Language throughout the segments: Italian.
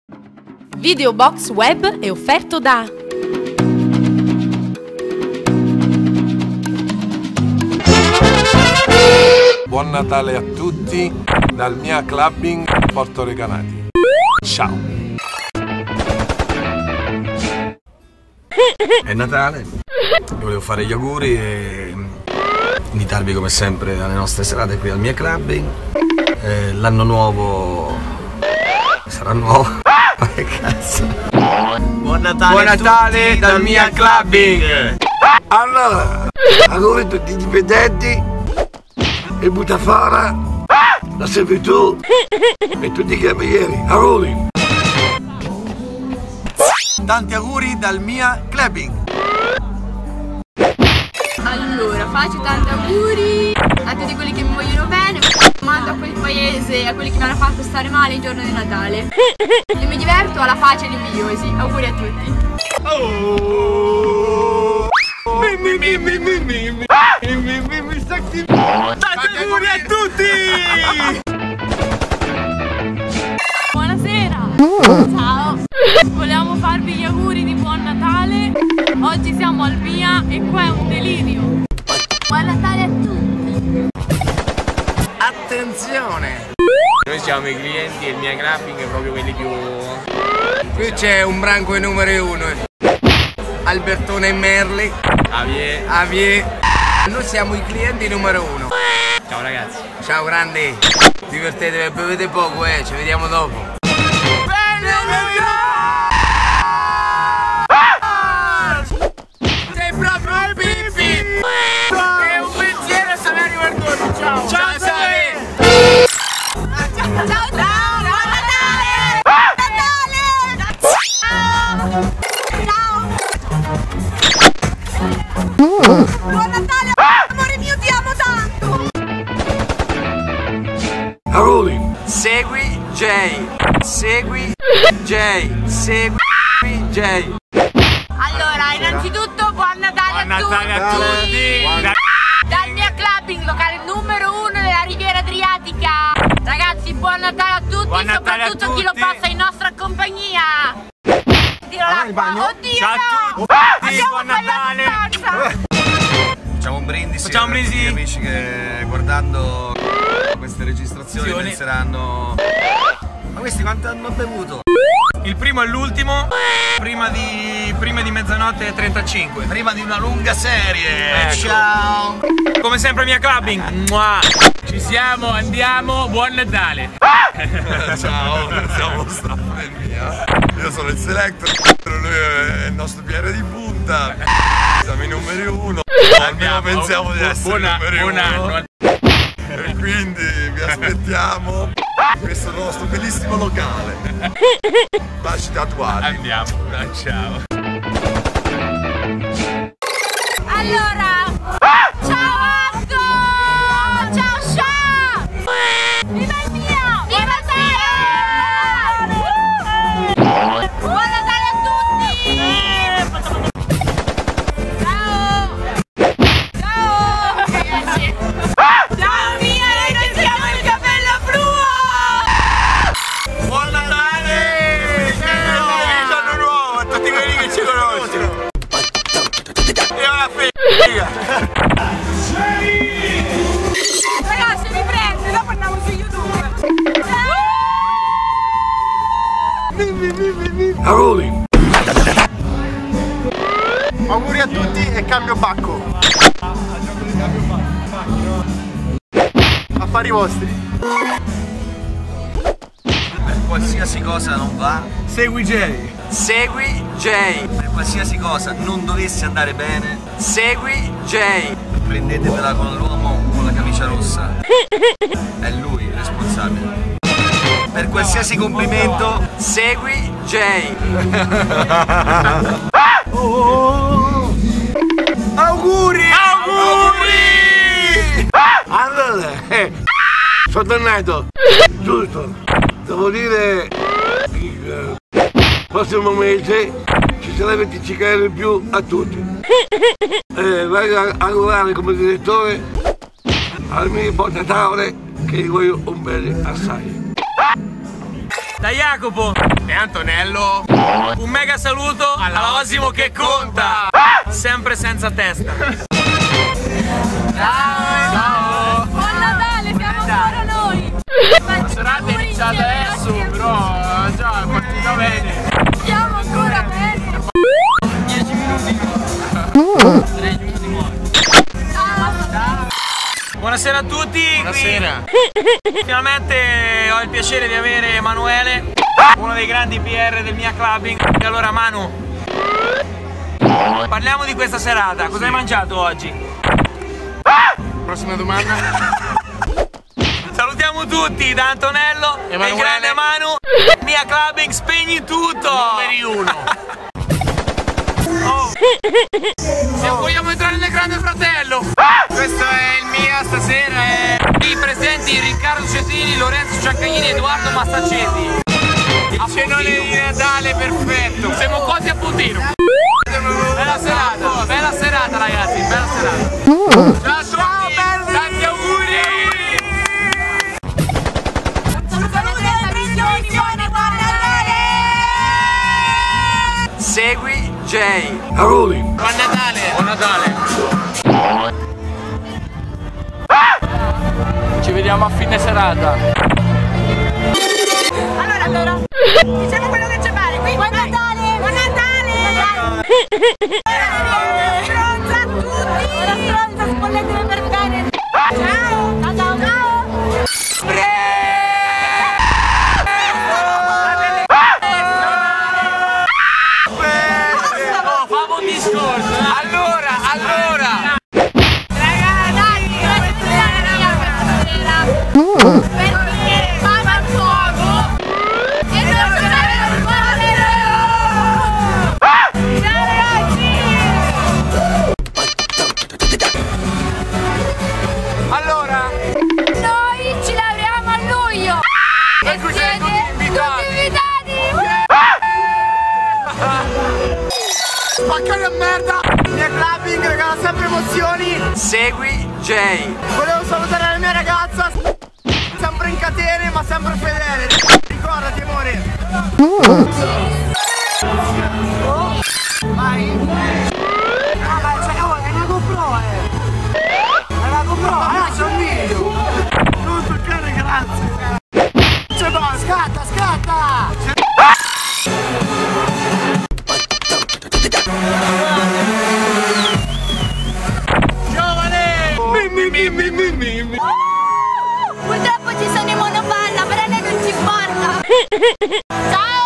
Videobox Web è offerto da Buon Natale a tutti dal Mia Clubbing Porto Recanati. Ciao! È Natale, vi volevo fare gli auguri e invitarvi come sempre alle nostre serate qui al Mia Clubbing. L'anno nuovo sarà nuovo. Ma che cazzo? Buon Natale, Buon Natale dal Mia Clubbing! Allora, auguri a tutti i dipendenti, il Butafara, la servitù e tutti i camerieri. Auguri! tanti auguri dal Mia Clubbing. Allora, faccio tanti auguri a tutti quelli che mi vogliono bene. Mando a quel paese, a quelli che mi hanno fatto stare male il giorno di Natale. E mi diverto alla faccia e invidiosi. Auguri a tutti. Tanti auguri a tutti! Buonasera! Ciao! Volevamo farvi gli auguri di buon Natale. Oggi siamo al Via e qua è un delirio. Buon Natale a tutti! Attenzione! Noi siamo i clienti e il Mia Clubbing è proprio quelli più... Qui c'è un branco numero uno. Albertone e Merli. Avie. Noi siamo i clienti numero uno. Ciao ragazzi. Ciao grandi. Divertetevi e bevete poco, ci vediamo dopo. Sei proprio il Pippi! È un pensiero a Saverio Verdone, ciao! Ciao Saverio! Ciao ciao! Buon Natale! Buon Natale! Ciao! Buon Natale! Amore mio, ti amo tanto! Auguri! Segui Jay! Segui Jay! Segui Jay! Allora, innanzitutto buon Natale a tutti! Dal Mia Clubbing, locale numero uno della Riviera Adriatica! Ragazzi, buon Natale a tutti, soprattutto chi lo passa in nostra compagnia! Il bagno? Oddio, Ciao a no! tutti, buon Natale! Facciamo un brindisi. Facciamo un brindisi. Per gli amici che guardando queste registrazioni penseranno: ma questi quanto hanno bevuto? Il primo e l'ultimo, prima di mezzanotte e 35. Prima di una lunga serie. Ecco. Ciao. Come sempre Mia Clubbing. Mua. Ci siamo, andiamo, buon Natale. Ciao, siamo lo staff del Mia. Io sono il Selector, lui è il nostro PR di punta. Siamo i numeri uno. Almeno pensiamo di essere i numeri buon uno. anno. E quindi vi aspettiamo in questo nostro bellissimo locale. Baci tatuati. Andiamo, ciao. Allora, ciao Atto! Ciao Sha! Viva il Mia! Viva il Mia! Buon Natale a tutti! Ciao! Ciao! Ciao Mia, noi siamo il Cappello Fluo! Buon Natale! Anno nuovo a tutti quelli che ci conoscono! E alla figa! Ragazzi, mi prende, dopo andiamo su YouTube! Auguri! Auguri a tutti e cambio pacco! Affari vostri! Per qualsiasi cosa non va, Segui Jay! segui Jay. Per qualsiasi cosa non dovesse andare bene, segui Jay. Prendetevela con l'uomo con la camicia rossa. È lui il responsabile. Per qualsiasi complimento, segui Jay. Auguri! Auguri! Allora, sono tornato, giusto, devo dire il prossimo mese ci sarà 25 euro in più a tutti. Voglio augurare come direttore al mio portatavole che gli voglio un bene assai. da Jacopo e Antonello. un mega saluto alla Osimo che conta, sempre senza testa. Ciao! Buon Natale, siamo ancora noi! La serata è iniziata adesso, però già è partita bene. Siamo ancora bene! 10 minuti. 3 minuti muori. Ciao! Buonasera a tutti. Buonasera. Finalmente ho il piacere di avere Emanuele, uno dei grandi PR del Mia Clubbing. E allora Manu, parliamo di questa serata. Cosa hai mangiato oggi? Prossima domanda. Salutiamo tutti da Antonello e il grande Manu. Mia Clubbing, spegni tutto. Numeri 1. Se vogliamo entrare nel grande fratello. Questo è il Mia stasera. I presenti Riccardo Cesini, Lorenzo Ciaccagnini, Edoardo Massacetti. Il cenone di Natale perfetto. Siamo quasi a puntino. Bella serata ragazzi, bella serata. Ciao a tutti, tanti auguri. Segui Jay. Auguri. Buon Natale. Buon Natale. Ci vediamo a fine serata. Allora, diciamo quello che c'è fare, quindi buon Natale! Buon Natale! Stronza a tutti! Ora stronza, spolletemi per bene! Ciao! Ciao ciao ciao! Famo un discorso. Allora. Perché mamma il fuoco e non ce l'aveva il cuore! Ciao ragazzi! Allora, Noi ci laureiamo a luglio! E siete tutti invitati! Spacca la merda. Mia Clubbing regala sempre emozioni. segui Jay. Volevo salutare la mia ragazza. Sempre in catene ma sempre fedele. Ricordati amore. Vai. Ah ma c'è una GoPro È una GoPro, c'è un video. Non toccare, grazie. C'è no, scatta. Giovane. Purtroppo ci sono i monopalla, però a noi non ci importa! Ciao!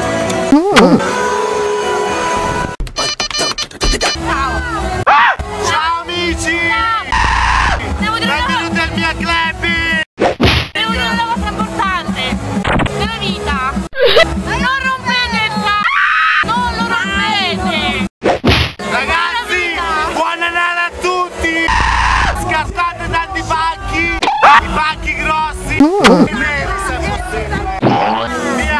Ciao amici. Devo dire Benvenuti al Mia Clubbing. una cosa importante! Nella vita! Non rompete il non lo rompete! Ragazzi, buon Natale a tutti! Scartate tanti pacchi! I pacchi grossi! Via!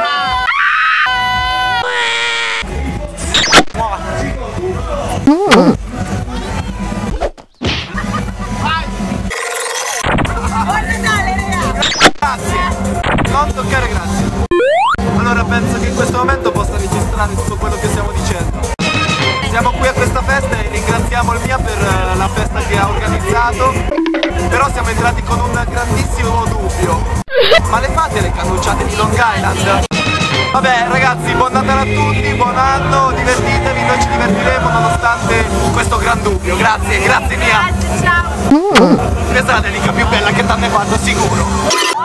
Buon Natale, Grazie! Non toccare, grazie! Allora penso che in questo momento possa registrare tutto quello che stiamo dicendo. Siamo qui a questa festa e ringraziamo il Mia per la festa che ha organizzato. Però siamo entrati con un grandissimo dubbio. Ma le fate le cannucciate di Long Island? Vabbè ragazzi, buon Natale a tutti, buon anno, divertitevi, noi ci divertiremo nonostante questo gran dubbio. Grazie Mia! Grazie, ciao! Questa è la dedica più bella che t'hanno fatto sicuro.